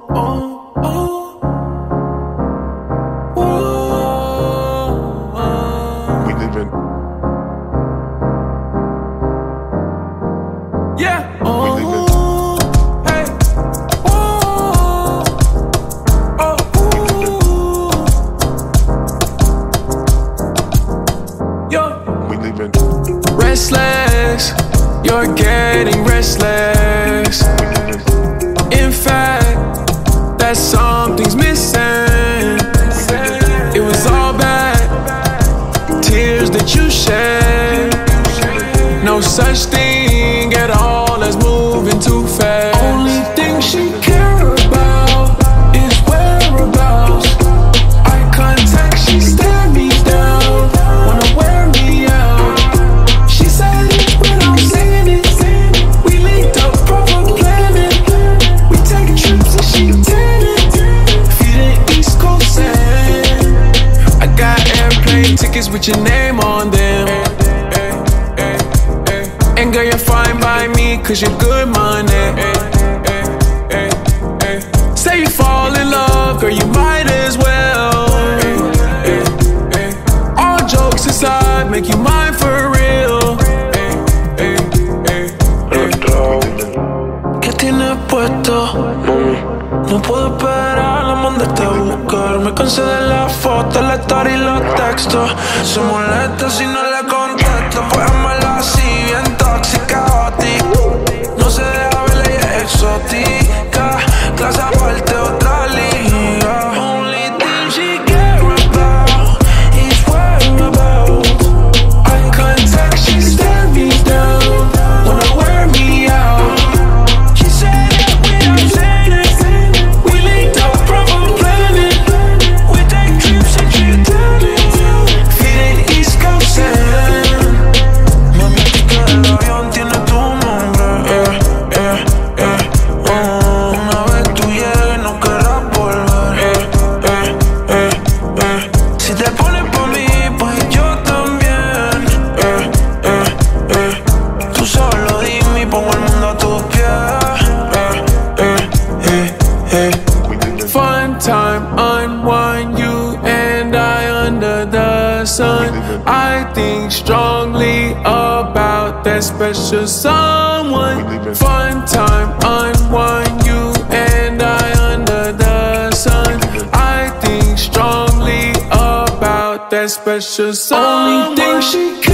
We living. Yeah. We living. Hey. Yo. We living. Restless. You're getting restless. In fact, that something's missing. It was all bad. Tears that you shed. No such thing at all as moving too fast. Only thing she care about is whereabouts. Eye contact, she stare me down, wanna wear me out. She said it without saying it. We linked up, proper planning. We take trips and she did it. Feeding East Coast sand. I got airplane tickets with your name on them. And girl, you're fine by me, cause you're good money. Say you fall in love, girl, you might as well. All jokes aside, make you mine for real. ¿Qué tienes puesto? No puedo esperar a mandarte a buscar. Me cansé de las fotos, la story y los textos. Se molesta si no le contesto. Pues amarla así, bien tóxica, hoti. No se deja ver, ella es exótica. Clase aparte, otra liga. Only thing she care about is whereabouts. Eye contact, she stare me down, wanna wear me out. She said it without saying it. We linked up, proper planning. We take trips and she did it. Feeding East Coast sand. Mami, el ticket del avión tiene tu nombre. Una vez tú llegues no querrás volver. Si te pones pa' mí, pues yo también. Tú solo dime y pongo el mundo a tus pies. Fun time, unwind, you and I under the sun. I think strongly about that special someone. Fun time, unwind, you and I under the sun. I think strongly about that special someone. Only thing she